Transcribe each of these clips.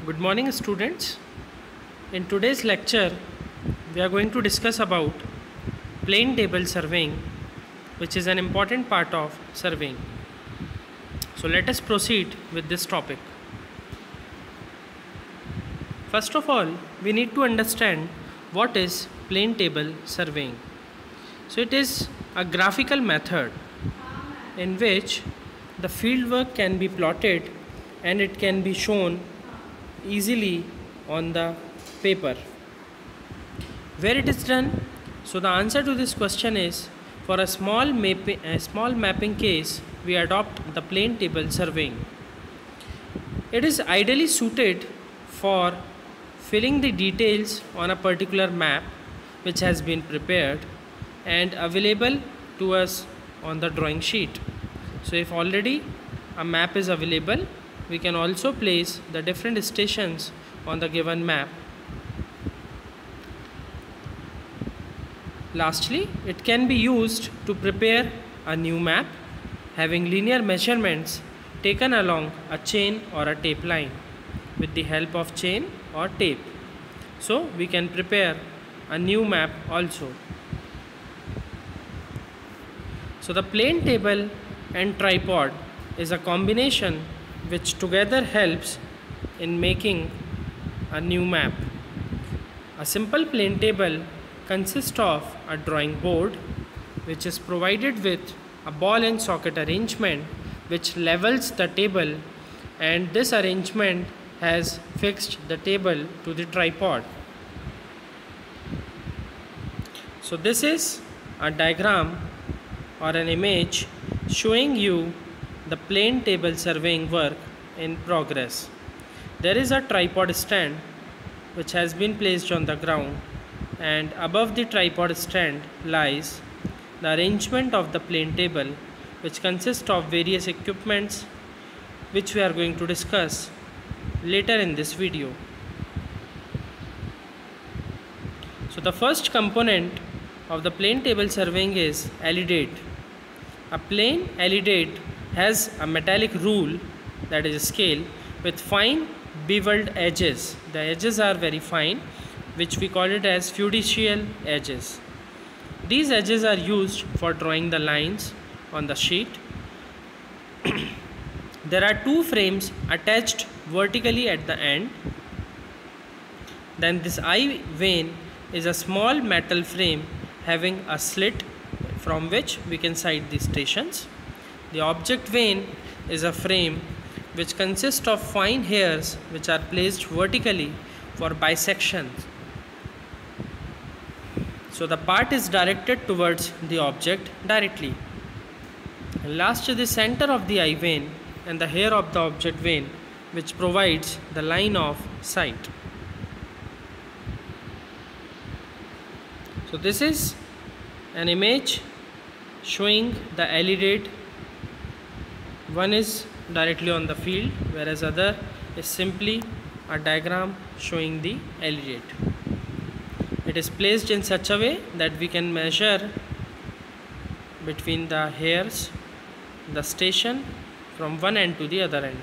Good morning, students. In today's lecture, we are going to discuss about plane table surveying, which is an important part of surveying. So let us proceed with this topic. First of all, we need to understand what is plane table surveying. So it is a graphical method in which the fieldwork can be plotted and it can be shown easily on the paper. Where it is done? So the answer to this question is, for a small mapping case, we adopt the plane table surveying. It is ideally suited for filling the details on a particular map which has been prepared and available to us on the drawing sheet. So if already a map is available, we can also place the different stations on the given map. Lastly, it can be used to prepare a new map having linear measurements taken along a chain or a tape line with the help of chain or tape. So we can prepare a new map also. So the plane table and tripod is a combination which together helps in making a new map. A simple plane table consists of a drawing board which is provided with a ball and socket arrangement which levels the table, and this arrangement has fixed the table to the tripod. So this is a diagram or an image showing you the plane table surveying work in progress. There is a tripod stand which has been placed on the ground, and above the tripod stand lies the arrangement of the plane table, which consists of various equipments which we are going to discuss later in this video. So the first component of the plane table surveying is alidade. A plane alidade has a metallic rule, that is a scale, with fine beveled edges. The edges are very fine, which we call it as fiducial edges. These edges are used for drawing the lines on the sheet. There are two frames attached vertically at the end. Then this eye vane is a small metal frame having a slit from which we can sight the stations. The object vane is a frame which consists of fine hairs which are placed vertically for bisection. So the part is directed towards the object directly. And last is the center of the eye vane and the hair of the object vane, which provides the line of sight. So this is an image showing the alidade. One is directly on the field, whereas other is simply a diagram showing the alidade. It is placed in such a way that we can measure between the hairs, the station from one end to the other end.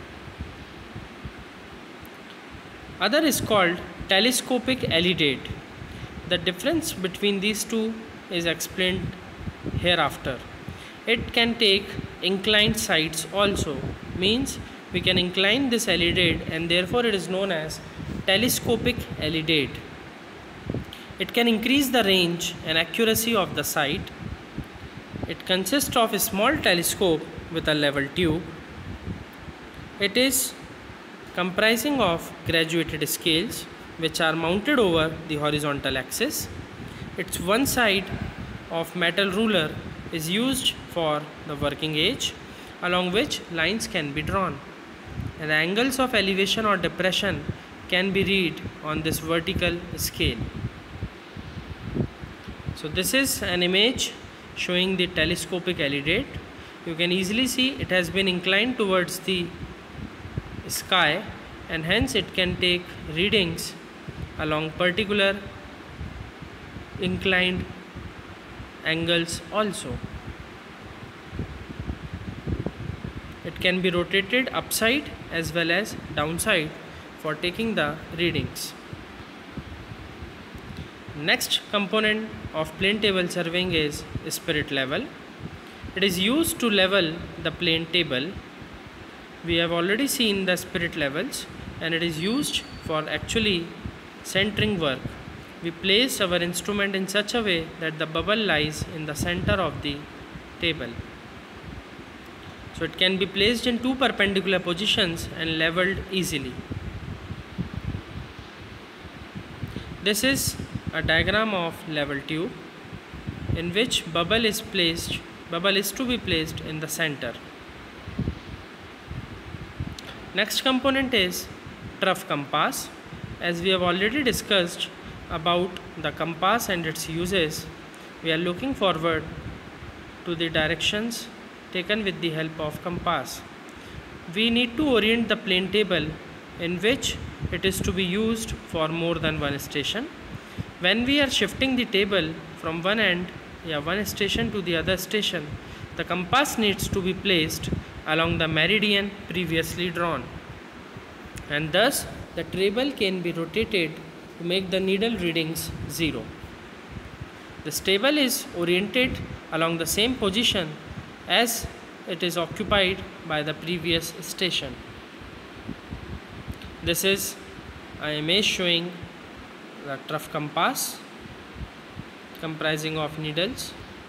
Other is called telescopic alidade. The difference between these two is explained hereafter. It can take inclined sights also, means we can incline this alidade, and therefore it is known as telescopic alidade. It can increase the range and accuracy of the sight. It consists of a small telescope with a level tube. It is comprising of graduated scales which are mounted over the horizontal axis. Its one side of metal ruler is used for the working edge, along which lines can be drawn, and the angles of elevation or depression can be read on this vertical scale. So this is an image showing the telescopic alidade. You can easily see it has been inclined towards the sky, and hence it can take readings along particular inclined angles also. It can be rotated upside as well as downside for taking the readings. Next component of plane table surveying is spirit level. It is used to level the plane table. We have already seen the spirit levels, and it is used for actually centering work. We place our instrument in such a way that the bubble lies in the center of the table. So it can be placed in two perpendicular positions and leveled easily. This is a diagram of level tube in which bubble is to be placed in the center. Next component is trough compass. As we have already discussed about the compass and its uses, we are looking forward to the directions taken with the help of compass. We need to orient the plane table in which it is to be used for more than one station. When we are shifting the table from one station to the other station, the compass needs to be placed along the meridian previously drawn, and thus the table can be rotated to make the needle readings 0. This table is oriented along the same position as it is occupied by the previous station. This is an image showing the trough compass comprising of needles.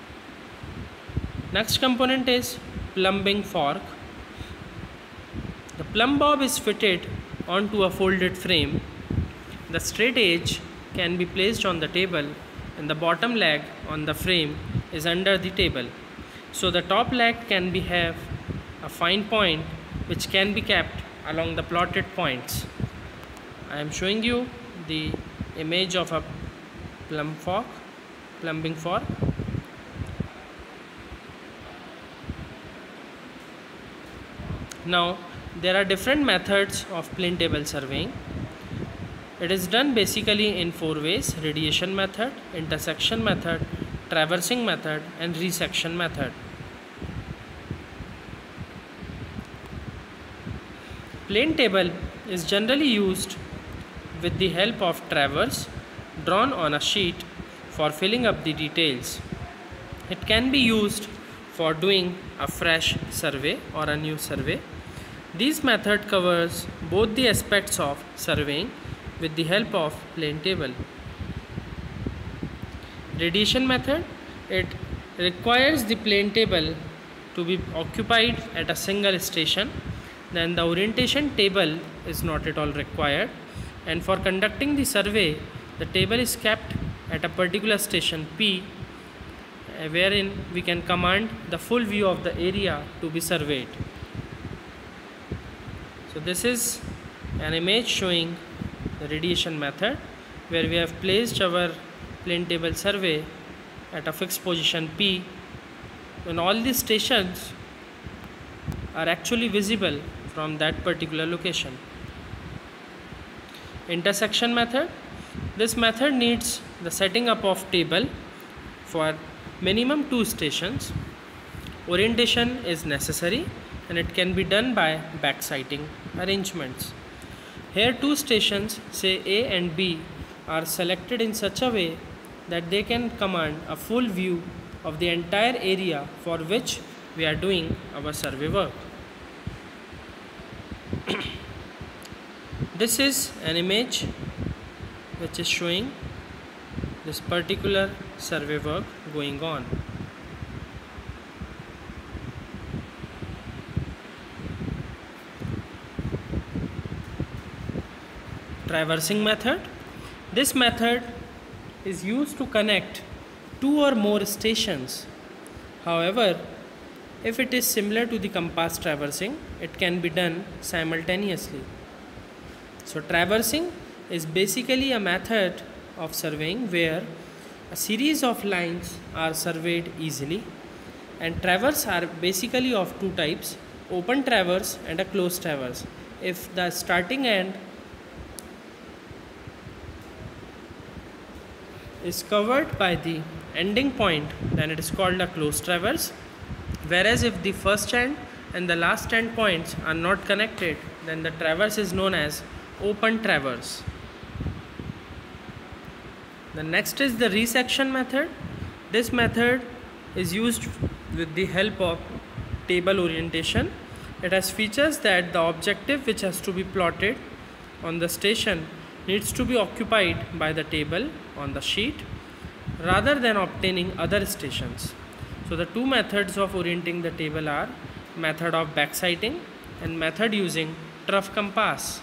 Next component is plumbing fork. The plumb bob is fitted onto a folded frame. The straight edge can be placed on the table, and the bottom leg on the frame is under the table. So the top leg can have a fine point which can be kept along the plotted points. I am showing you the image of a plumbing fork. Now there are different methods of plane table surveying. It is done basically in 4 ways: radiation method, intersection method, traversing method, and resection method. Plane table is generally used with the help of traverse drawn on a sheet for filling up the details. It can be used for doing a fresh survey or a new survey. This method covers both the aspects of surveying with the help of plane table. Radiation method, it requires the plane table to be occupied at a single station. Then the orientation table is not at all required, and for conducting the survey, the table is kept at a particular station P, wherein we can command the full view of the area to be surveyed. So this is an image showing the radiation method, where we have placed our plane table survey at a fixed position P, when all the stations are actually visible from that particular location. Intersection method. This method needs the setting up of table for minimum 2 stations. Orientation is necessary, and it can be done by backsighting arrangements. Here 2 stations, say A and B, are selected in such a way that they can command a full view of the entire area for which we are doing our survey work. This is an image which is showing this particular survey work going on. Traversing method. This method is used to connect 2 or more stations. However, if it is similar to the compass traversing, it can be done simultaneously. So traversing is basically a method of surveying where a series of lines are surveyed easily, and traverse are basically of 2 types: open traverse and a closed traverse. If the starting end is covered by the ending point, then it is called a closed traverse, whereas if the first end and the last end points are not connected, then the traverse is known as open traverse. The next is the resection method. This method is used with the help of table orientation. It has features that the objective which has to be plotted on the station needs to be occupied by the table on the sheet rather than obtaining other stations. So the two methods of orienting the table are method of backsighting and method using trough compass.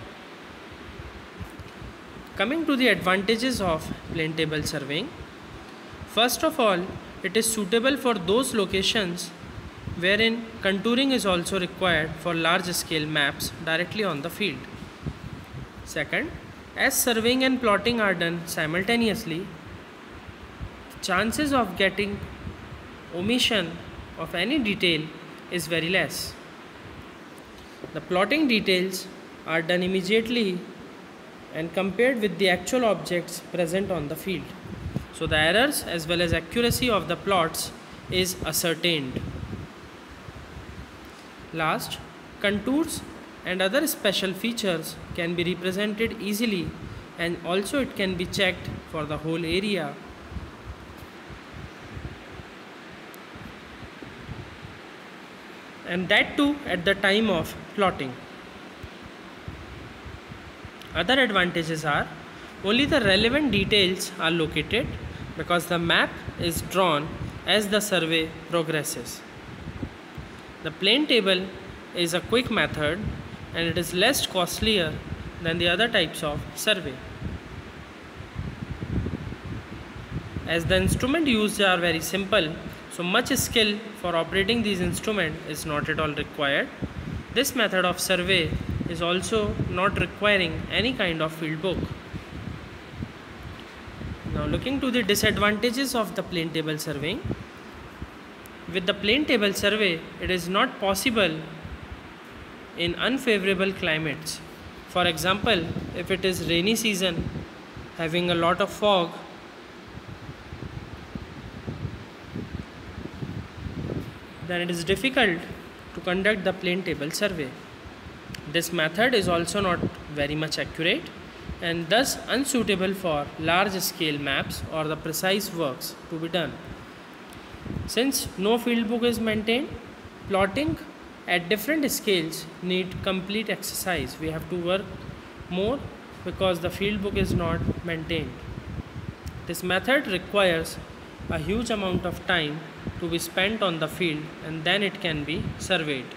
Coming to the advantages of plane table surveying. First of all, it is suitable for those locations wherein contouring is also required for large scale maps directly on the field. Second, as surveying and plotting are done simultaneously, chances of getting omission of any detail is very less. The plotting details are done immediately and compared with the actual objects present on the field. So the errors as well as accuracy of the plots is ascertained. Last, contours and other special features can be represented easily, and also it can be checked for the whole area. And that too at the time of plotting. Other advantages are only the relevant details are located because the map is drawn as the survey progresses. The plane table is a quick method and it is less costlier than the other types of survey. As the instrument used are very simple, so much skill for operating these instruments is not at all required. This method of survey is also not requiring any kind of field book. Now looking to the disadvantages of the plane table surveying. With the plane table survey, it is not possible in unfavorable climates. For example, if it is rainy season having a lot of fog, then it is difficult to conduct the plane table survey. This method is also not very much accurate and thus unsuitable for large scale maps or the precise works to be done. Since no field book is maintained, plotting at different scales need complete exercise. We have to work more because the field book is not maintained. This method requires a huge amount of time to be spent on the field and then it can be surveyed.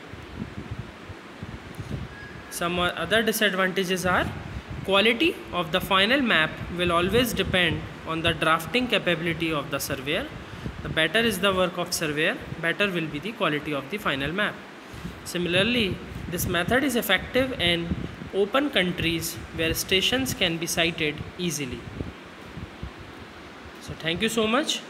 Some other disadvantages are quality of the final map will always depend on the drafting capability of the surveyor. The better is the work of surveyor, better will be the quality of the final map. Similarly, this method is effective in open countries where stations can be sighted easily. So thank you so much.